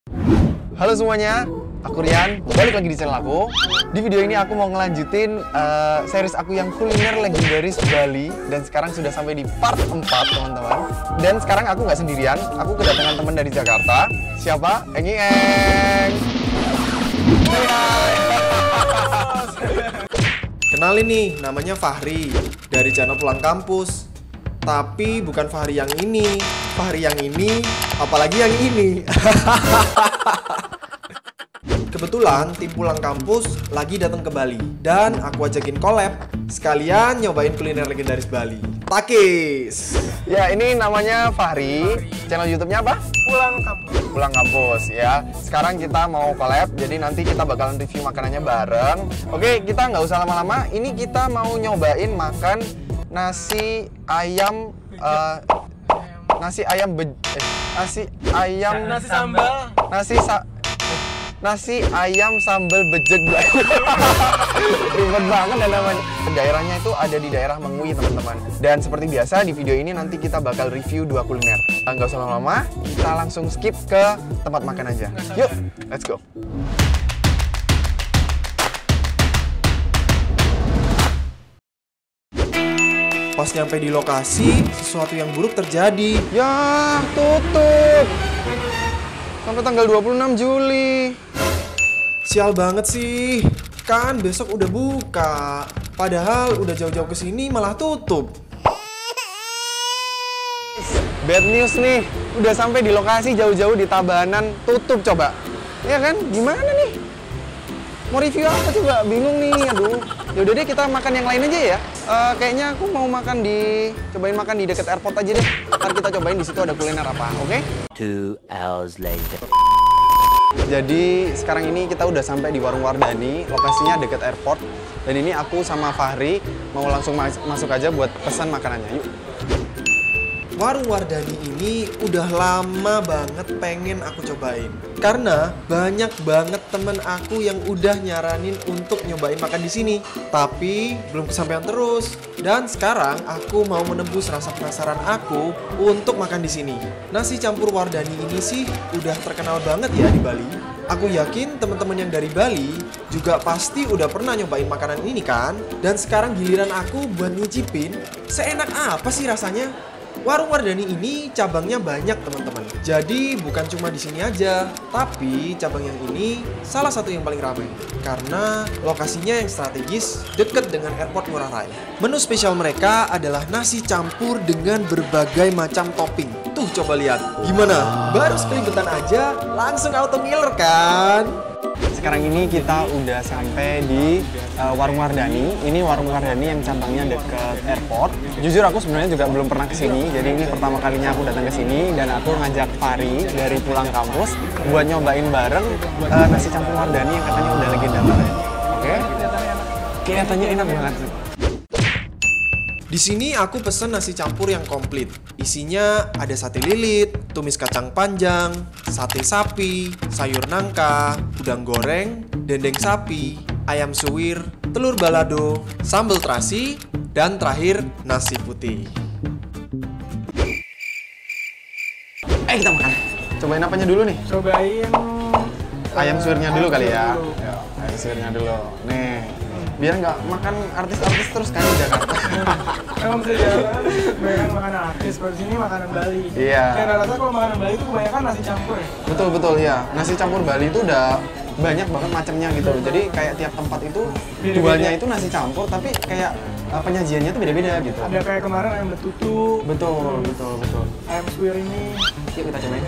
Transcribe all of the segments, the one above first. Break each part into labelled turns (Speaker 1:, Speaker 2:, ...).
Speaker 1: Halo semuanya, aku Rian, balik lagi di channel aku. Di video ini aku mau ngelanjutin series aku yang kuliner legendaris Bali. Dan sekarang sudah sampai di part 4 teman-teman. Dan sekarang aku nggak sendirian, aku kedatangan teman dari Jakarta. Siapa? Eng.
Speaker 2: Kenalin nih, namanya Fahri dari channel Pulang Kampus. Tapi bukan Fahri yang ini, Fahri yang ini, apalagi yang ini. Kebetulan tim Pulang Kampus lagi datang ke Bali dan aku ajakin collab sekalian nyobain kuliner legendaris Bali, Takis.
Speaker 1: Ya, ini namanya Fahri. Channel YouTube-nya apa?
Speaker 3: Pulang Kampus.
Speaker 1: Pulang Kampus ya. Sekarang kita mau collab, jadi nanti kita bakalan review makanannya bareng. Oke, kita nggak usah lama-lama. Ini kita mau nyobain makan nasi ayam nasi
Speaker 3: Sambal.
Speaker 1: Nasi ayam sambal bejek. Ribet banget dan namanya. Daerahnya itu ada di daerah Mengui teman-teman. Dan seperti biasa di video ini nanti kita bakal review 2 kuliner. Nggak usah lama-lama, kita langsung skip ke tempat makan aja. Yuk, let's go.
Speaker 2: Pas nyampe di lokasi, sesuatu yang buruk terjadi.
Speaker 1: Ya, tutup. Sampai tanggal 26 Juli.
Speaker 2: Sial banget sih, kan besok udah buka. Padahal udah jauh-jauh ke sini malah tutup.
Speaker 1: Bad news nih, udah sampai di lokasi jauh-jauh di Tabanan, tutup coba. Ya kan, gimana nih? Mau review apa coba? Bingung nih, aduh. Yaudah deh kita makan yang lain aja ya. Kayaknya aku mau cobain makan di deket airport aja deh. Ntar kita cobain di situ ada kuliner apa, oke?
Speaker 4: 2 hours later.
Speaker 1: Jadi sekarang ini kita udah sampai di Warung Wardani, lokasinya deket airport. Dan ini aku sama Fahri mau langsung masuk aja buat pesan makanannya, yuk.
Speaker 2: Warung Wardani ini udah lama banget pengen aku cobain. Karena banyak banget temen aku yang udah nyaranin untuk nyobain makan di sini. Tapi belum kesampaian terus. Dan sekarang aku mau menembus rasa penasaran aku untuk makan di sini. Nasi campur Wardani ini sih udah terkenal banget ya di Bali. Aku yakin teman-teman yang dari Bali juga pasti udah pernah nyobain makanan ini kan? Dan sekarang giliran aku buat nyicipin, seenak apa sih rasanya? Warung Wardani ini cabangnya banyak teman-teman. Jadi bukan cuma di sini aja, tapi cabang yang ini salah satu yang paling ramai karena lokasinya yang strategis deket dengan airport Ngurah Rai. Menu spesial mereka adalah nasi campur dengan berbagai macam topping. Tuh coba lihat, gimana? Baru sekelibetan aja langsung auto ngiler kan?
Speaker 1: Sekarang ini kita udah sampai di Warung Wardani. Ini Warung Wardani yang cabangnya deket airport. Jujur aku sebenarnya juga belum pernah kesini. Jadi ini pertama kalinya aku datang ke sini dan aku ngajak Fahri dari Pulang Kampus buat nyobain bareng nasi campur Wardani yang katanya udah legenda banget. Oke? Kelihatannya enak banget.
Speaker 2: Di sini aku pesen nasi campur yang komplit. Isinya ada sate lilit, tumis kacang panjang, sate sapi, sayur nangka, udang goreng, dendeng sapi, ayam suwir, telur balado, sambal terasi, dan terakhir nasi putih.
Speaker 1: Kita makan. Cobain apanya dulu nih?
Speaker 3: Cobain
Speaker 1: Ayam suwirnya dulu kali ya.
Speaker 3: dulu.
Speaker 1: Ya, ayam suwirnya dulu. Nih, biar nggak makan artis-artis terus kan di Jakarta.
Speaker 3: Emang bisa jalan, kebanyakan makanan artis, kalau di sini makanan Bali.
Speaker 1: Iya.
Speaker 3: Kayak rasa kalau makanan Bali itu kebanyakan nasi campur ya.
Speaker 1: Betul ya. Nasi campur Bali itu udah banyak banget macamnya gitu. Jadi kayak tiap tempat itu
Speaker 3: Beda-beda.
Speaker 1: jualnya itu nasi campur, tapi kayak penyajiannya tuh beda-beda gitu.
Speaker 3: Ada kayak kemarin ayam betutu.
Speaker 1: Betul.
Speaker 3: Ayam suwir ini.
Speaker 1: Yuk kita cobain.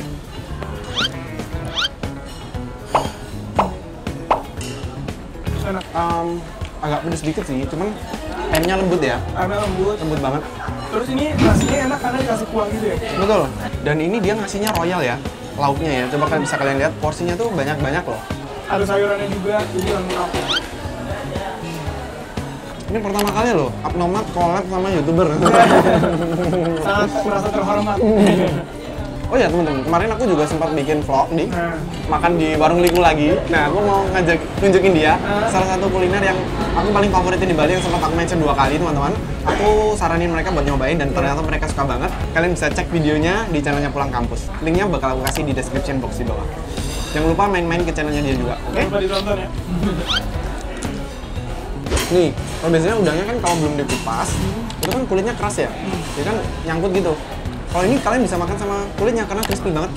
Speaker 3: Enak.
Speaker 1: Agak pedes dikit sih, cuman ayamnya lembut ya.
Speaker 3: Ayamnya lembut.
Speaker 1: Banget.
Speaker 3: Terus ini nasinya enak karena dikasih kuah gitu ya.
Speaker 1: Betul. Dan ini dia ngasihnya royal ya, lauknya ya. Coba kalian bisa lihat porsinya tuh banyak-banyak loh.
Speaker 3: Ada sayurannya juga, jadi lengkap.
Speaker 1: Ini pertama kali loh, Abnormat collab sama YouTuber.
Speaker 3: Sangat merasa terhormat.
Speaker 1: Oh ya teman-teman, kemarin aku juga sempat bikin vlog nih, makan di warung Liku lagi. Nah, aku mau nunjukin dia salah satu kuliner yang aku paling favoritin di Bali yang sempat aku mention 2 kali teman-teman. Aku saranin mereka buat nyobain dan ternyata mereka suka banget. Kalian bisa cek videonya di channelnya Pulang Kampus. Linknya bakal aku kasih di description box di bawah. Jangan lupa main-main ke channelnya dia juga, oke?
Speaker 3: Lupa ditonton ya.
Speaker 1: Nih, kalau biasanya udangnya kan kalau belum dikupas, itu kan kulitnya keras ya, jadi kan nyangkut gitu. Kalau ini kalian bisa makan sama kulitnya karena crispy banget.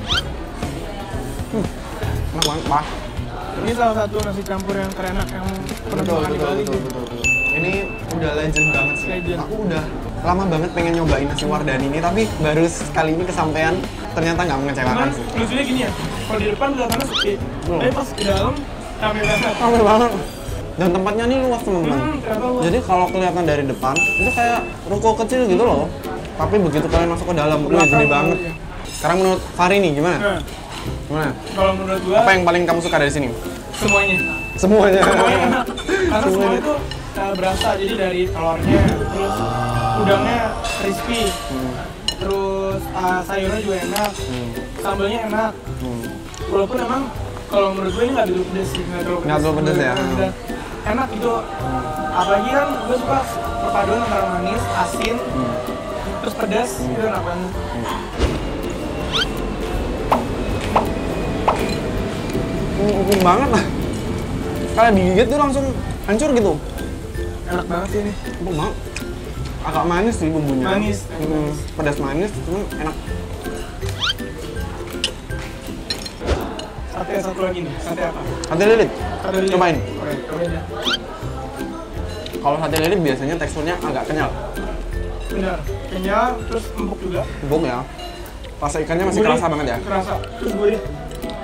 Speaker 1: Enak banget, Pak.
Speaker 3: Ini salah satu nasi campur yang terenak yang pernah makan di Bali.
Speaker 1: Betul. Ini udah legend banget sih.
Speaker 3: Legend.
Speaker 1: Aku udah lama banget pengen nyobain nasi Wardani ini, tapi baru sekali ini kesampaian. Ternyata nggak mengecewakan
Speaker 3: Cuman
Speaker 1: sih.
Speaker 3: lucunya gini ya, kalau di depan kelihatannya sepi, tapi pas di dalam ramai banget.
Speaker 1: Ramai banget. Dan tempatnya ini luas teman-teman.
Speaker 3: Ternyata luas.
Speaker 1: Jadi kalau kelihatan dari depan, itu kayak ruko kecil gitu loh. Tapi begitu kalian masuk ke dalam, gede banget.
Speaker 3: iya.
Speaker 1: Sekarang menurut Fahri nih gimana?
Speaker 3: Nah,
Speaker 1: Gimana?
Speaker 3: kalau menurut gua
Speaker 1: Apa yang paling kamu suka dari sini?
Speaker 3: semuanya.
Speaker 1: Semuanya.
Speaker 3: Semuanya enak. Karena semua
Speaker 1: Semuanya.
Speaker 3: itu berasa, jadi dari telurnya, terus udangnya crispy, terus sayurnya juga enak, sambalnya enak. Walaupun emang kalau menurut gue ini nggak terlalu pedes sih,
Speaker 1: Nggak terlalu pedes ya?
Speaker 3: Dan enak gitu. Apalagi kan gue suka perpaduan antara manis, asin, terus pedas, itu enak banget.
Speaker 1: Empuk banget lah. Kalau digigit tuh langsung hancur gitu.
Speaker 3: Enak banget sih ini.
Speaker 1: Empuk banget. Agak manis sih bumbunya.
Speaker 3: Manis.
Speaker 1: Pedas manis, cuman enak.
Speaker 3: Sate satu lagi nih, sate apa?
Speaker 1: Sate lilit.
Speaker 3: Sate lilit.
Speaker 1: Cobain.
Speaker 3: Oke, cobain ya.
Speaker 1: Kalau sate lilit biasanya teksturnya agak kenyal.
Speaker 3: Benar, kenyal, terus empuk juga.
Speaker 1: Empuk ya. Rasa ikannya masih kerasa banget ya.
Speaker 3: Kerasa. Terus gue deh.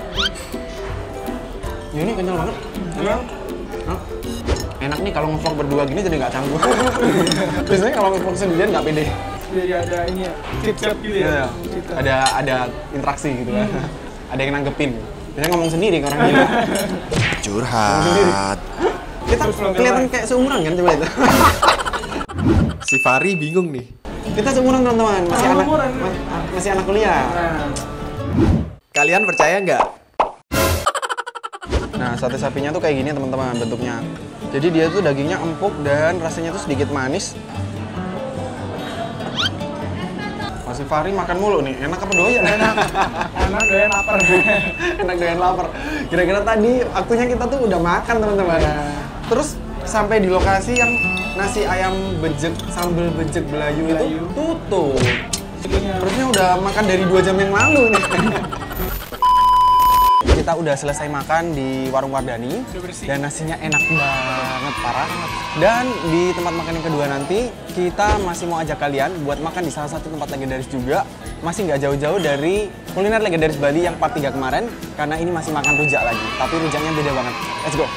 Speaker 1: Ya ini kenyal banget.
Speaker 3: Kenyal.
Speaker 1: Hah? Enak nih kalau nge-vlog berdua gini jadi nggak canggung. Biasanya kalau nge-vlog sendirian nggak pede.
Speaker 3: Jadi ada ini ya, chit-chat gitu ya.
Speaker 1: Iya. Ada interaksi gitu kan. Ada yang nanggepin. Biasanya ngomong sendiri ke orang gila.
Speaker 2: Curhat.
Speaker 1: Kita kelihatan kayak seumuran kan coba itu.
Speaker 2: Si Fahri bingung nih.
Speaker 1: Kita seumuran teman-teman, masih anak
Speaker 3: Seumuran.
Speaker 1: masih anak kuliah.
Speaker 3: Nah,
Speaker 2: Kalian percaya nggak?
Speaker 1: Nah, sate sapinya tuh kayak gini teman-teman bentuknya. Jadi dia tuh dagingnya empuk dan rasanya tuh sedikit manis. Masih Fahri makan mulu nih, enak apa doyan?
Speaker 3: enak doyan lapar.
Speaker 1: Enak doyan lapar. Kira-kira tadi waktunya kita tuh udah makan teman-teman. Terus sampai di lokasi yang nasi ayam bejek sambal bejek belayu itu tutup. Harusnya udah makan dari 2 jam yang lalu nih. Kita udah selesai makan di warung Wardani dan nasinya enak banget parah. Dan di tempat makan yang kedua nanti kita masih mau ajak kalian buat makan di salah satu tempat legendaris juga. Masih nggak jauh-jauh dari kuliner legendaris Bali yang part 3 kemarin karena ini masih makan rujak lagi. Tapi rujaknya beda banget. Let's go.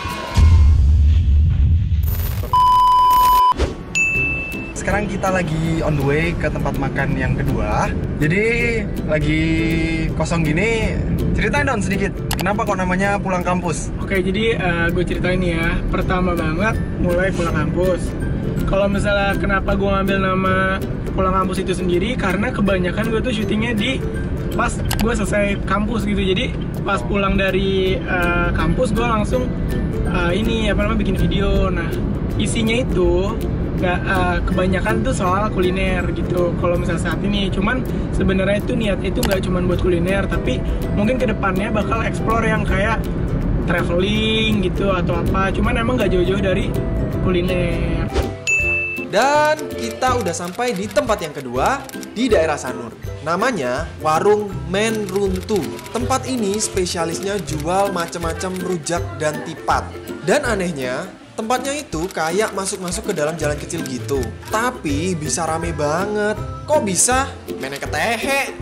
Speaker 1: Sekarang kita lagi on the way ke tempat makan yang kedua. Jadi lagi kosong gini, ceritain dong sedikit. Kenapa kok namanya Pulang Kampus?
Speaker 3: Oke, jadi gue ceritain nih ya. Pertama banget mulai pulang kampus. Kalau misalnya kenapa gue ngambil nama Pulang Kampus itu sendiri, karena kebanyakan gue tuh syutingnya di pas gue selesai kampus gitu. Jadi pas pulang dari kampus gue langsung bikin video. Nah, isinya itu kebanyakan tuh soal kuliner gitu. Kalau misalnya saat ini, cuman sebenarnya itu niat itu nggak cuman buat kuliner, tapi mungkin kedepannya bakal explore yang kayak traveling gitu atau apa. Cuman emang nggak jauh-jauh dari kuliner.
Speaker 2: Dan kita udah sampai di tempat yang kedua di daerah Sanur. Namanya Warung Men Runtu. Tempat ini spesialisnya jual macam-macam rujak dan tipat. Dan anehnya, tempatnya itu kayak masuk-masuk ke dalam jalan kecil gitu. Tapi bisa rame banget. Kok bisa? Menek ketehe.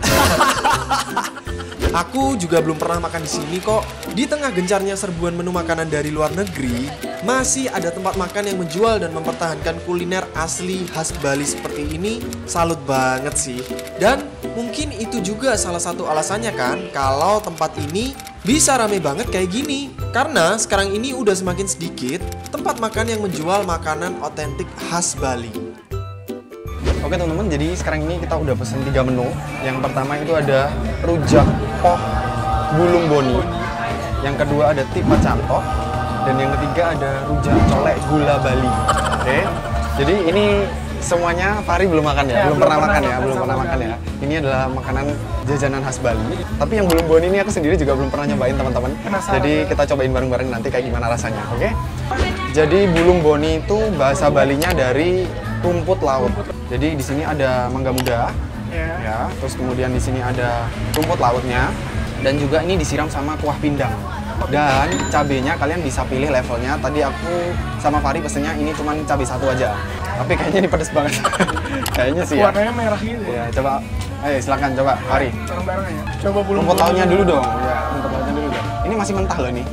Speaker 2: Aku juga belum pernah makan di sini kok. Di tengah gencarnya serbuan menu makanan dari luar negeri, masih ada tempat makan yang menjual dan mempertahankan kuliner asli khas Bali seperti ini. Salut banget sih. Dan mungkin itu juga salah satu alasannya kan kalau tempat ini bisa rame banget kayak gini. Karena sekarang ini udah semakin sedikit tempat makan yang menjual makanan otentik khas Bali.
Speaker 1: Oke teman-teman, jadi sekarang ini kita udah pesen 3 menu. Yang pertama itu ada rujak pok bulung boni. Yang kedua ada tipa cantok. Dan yang ketiga ada rujak colek gula Bali. Oke, jadi ini semuanya Fahri belum makan ya? Belum pernah makan ya? Belum pernah makan ya? Ini adalah makanan jajanan khas Bali. Tapi yang bulung boni ini aku sendiri juga belum pernah nyobain teman-teman. Jadi kita cobain bareng-bareng nanti kayak gimana rasanya, oke? Jadi bulung boni itu bahasa Balinya dari rumput laut. Jadi di sini ada mangga muda, ya. Terus kemudian di sini ada rumput lautnya, dan juga ini disiram sama kuah pindang. Dan cabenya kalian bisa pilih levelnya. Tadi aku sama Fahri pesennya ini cuman cabai 1 aja. Tapi kayaknya ini pedes banget. Kayaknya sih ya.
Speaker 3: Warnanya merah gitu.
Speaker 1: Ya, coba. Ayo silakan coba, Fahri.
Speaker 3: Bareng-bareng ya. Coba bulung
Speaker 1: Rumput lautnya dulu dong. Ya, rumput lautnya dulu dong. Ini masih mentah loh nih.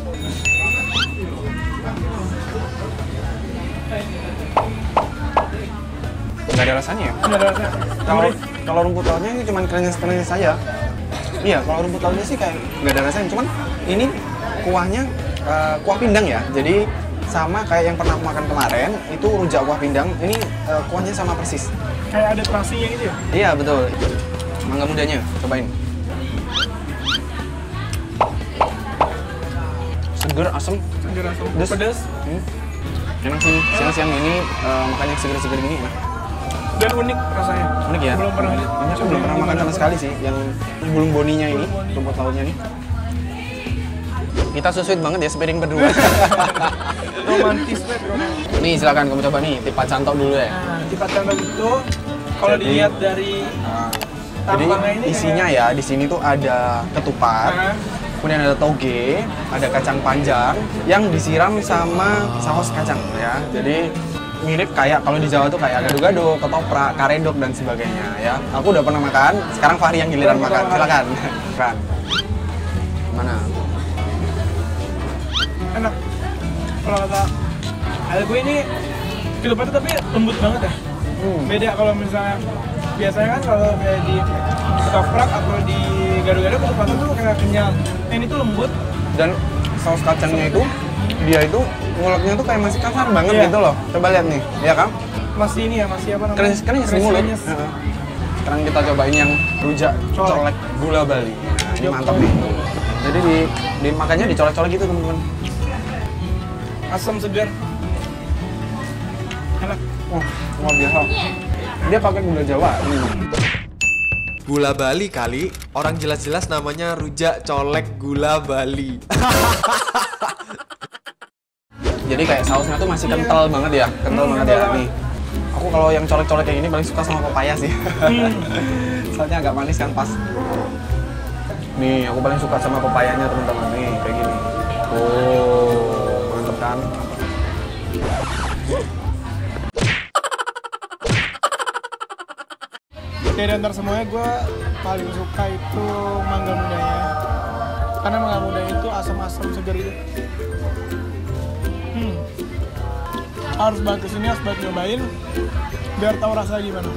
Speaker 1: Nggak ada rasanya ya?
Speaker 3: Nggak ada rasanya.
Speaker 1: Kalau rumput lautnya ini cuma krenyes-krenyes saja. Iya, kalau rumput lautnya sih kayak nggak ada rasanya. Cuman ini kuahnya kuah pindang ya. Jadi sama kayak yang pernah aku makan kemarin, itu rujak kuah pindang. Ini kuahnya sama persis.
Speaker 3: Kayak ada terasinya gitu ya?
Speaker 1: Iya, betul. Mangga mudanya, cobain. Seger, asem.
Speaker 3: Seger asam.
Speaker 1: Pedes.
Speaker 3: Pedes.
Speaker 1: Enak sih, siang-siang ini makan yang seger-seger gini enak.
Speaker 3: Dan unik rasanya.
Speaker 1: Unik ya?
Speaker 3: Belum pernah.
Speaker 1: Ini aku belum pernah makan sama sekali sih, yang bulung boninya ini, rumput lautnya nih. Kita so sweet banget ya sepiring berdua.
Speaker 3: Romantis banget, romantis.
Speaker 1: Nih silakan kamu coba nih, tipa cantok dulu ya.
Speaker 3: Nah, tipa cantok itu kalau dilihat dari
Speaker 1: Jadi
Speaker 3: tampangnya ini
Speaker 1: isinya ya, di sini tuh ada ketupat, kemudian ada toge, ada kacang panjang yang disiram sama saus kacang ya. Jadi mirip kayak kalau di Jawa tuh kayak gado-gado, ketoprak, karedok dan sebagainya ya. Aku udah pernah makan, sekarang Fahri yang giliran makan. Silakan. Makan. Mana?
Speaker 3: enak. Kalau kata ada gue ini ketupatnya tapi lembut banget ya. Beda kalau misalnya biasanya kan kalau kayak di ketoprak atau di gado-gado ketupatnya tuh kayak kenyal. Ini tuh lembut
Speaker 1: Dan saus kacangnya itu dia itu nguleknya tuh kayak masih kasar banget gitu loh. Coba lihat nih, ya kan?
Speaker 3: masih ini ya, masih apa namanya?
Speaker 1: Krenyes di mulut.
Speaker 3: Krenyes.
Speaker 1: Sekarang kita cobain yang rujak colek gula Bali. Ini mantap nih. Jadi makannya dicolek-colek gitu teman-teman.
Speaker 3: Asam segar. Enak.
Speaker 1: Wah, luar biasa. Dia pakai gula Jawa.
Speaker 2: Gula Bali kali, orang jelas-jelas namanya rujak colek gula Bali.
Speaker 1: Jadi kayak sausnya tuh masih kental banget ya, kental banget ya. Nih, aku kalau yang colek-colek kayak gini paling suka sama pepaya sih. Soalnya agak manis kan pas. Nih, aku paling suka sama pepayanya teman-teman. Nih, kayak gini. Oh, mantep kan?
Speaker 3: Dari antar semuanya gue paling suka itu mangga mudanya. Karena mangga muda itu asam-asam segar gitu. Harus banget kesini, harus banget nyobain biar tahu rasanya gimana.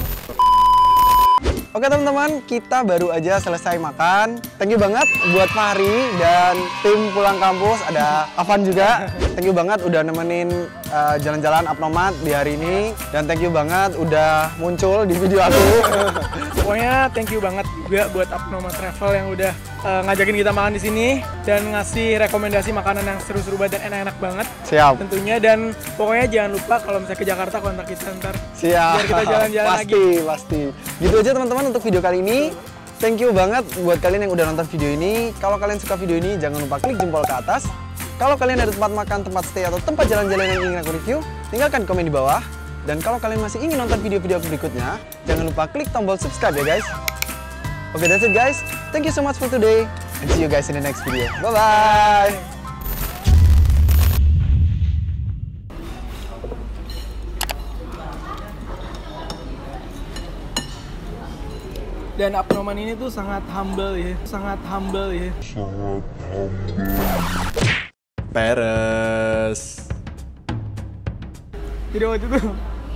Speaker 1: Oke teman-teman, kita baru aja selesai makan. Thank you banget buat Fahri dan tim pulang kampus. Ada Afan juga. Thank you banget udah nemenin jalan-jalan Apnomat di hari ini. Dan thank you banget udah muncul di video aku.
Speaker 3: Pokoknya thank you banget juga buat Apnomat Travel yang udah ngajakin kita makan di sini dan ngasih rekomendasi makanan yang seru-seru banget dan enak-enak banget.
Speaker 1: Siap.
Speaker 3: Tentunya, dan pokoknya jangan lupa kalau misalnya ke Jakarta kontak kita ntar.
Speaker 1: Siap.
Speaker 3: Biar kita jalan-jalan lagi.
Speaker 1: Pasti. Gitu aja teman-teman untuk video kali ini. Thank you banget buat kalian yang udah nonton video ini. Kalau kalian suka video ini, jangan lupa klik jempol ke atas. Kalau kalian ada tempat makan, tempat stay, atau tempat jalan-jalan yang ingin aku review, tinggalkan komen di bawah. Dan kalau kalian masih ingin nonton video-video aku berikutnya, jangan lupa klik tombol subscribe ya guys. Okay, that's it guys. Thank you so much for today. And see you guys in the next video. Bye-bye.
Speaker 3: Dan Apnoman ini tuh sangat humble ya, sangat humble ya.
Speaker 2: Peres.
Speaker 3: Jadi waktu itu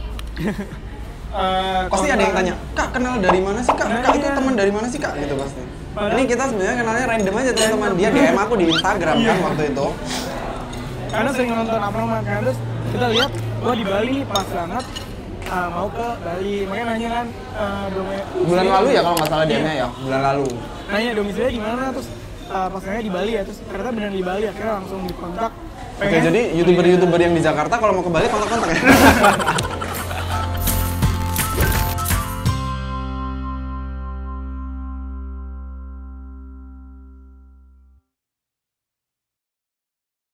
Speaker 1: Pasti ada yang tanya, Kak kenal dari mana sih Kak? Kak itu teman dari mana sih Kak? Gitu pasti. Ini kita sebenarnya kenalnya random aja teman-teman. Dia DM aku di Instagram kan waktu itu.
Speaker 3: karena sering nonton Apnoman kan, terus kita lihat wah di Bali pas banget mau ke Bali. Makanya nanya kan
Speaker 1: Bulan lalu ya kalau nggak salah dia ya, bulan lalu.
Speaker 3: Nanya domisilinya di mana, terus pas nanya di Bali ya, terus ternyata beneran di Bali, akhirnya langsung dikontak.
Speaker 1: Oke, jadi youtuber yang di Jakarta kalau mau ke Bali kontak-kontak ya.